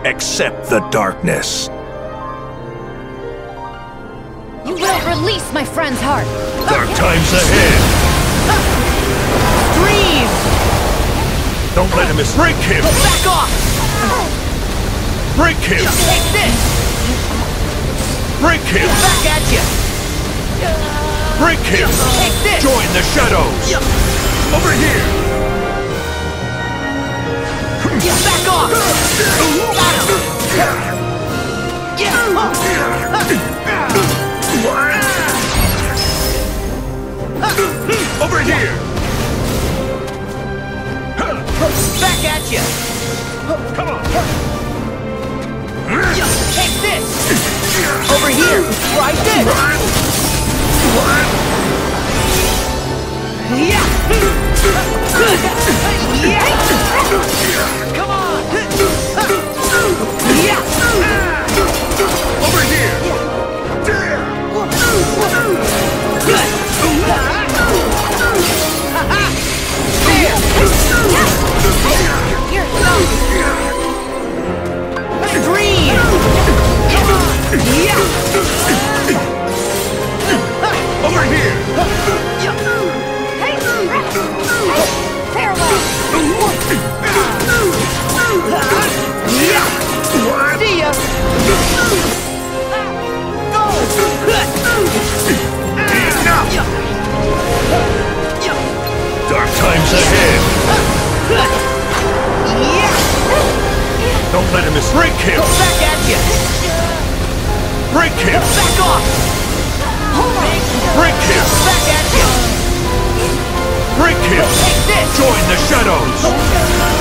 Accept the darkness. You will release my friend's heart. Dark times ahead. Dream! Don't let him break him. Back off! Break him. Take this! Break him. Back at you! Break him. Take this! Join the shadows. Over here. Back off! Got him! Over here. Back at you! Come on. Take this! Over here! Try this! Yeah! Come on! Yeah! Over here. Good! Here! Dream! Yeah! Over here. Hey! Farewell! Yeah! See ya! Go! Enough. Dark times ahead. Yeah! Don't let him break him. Back at you! Break him. Back off! Break him. Back at you! Break him. Take this! Join the shadows.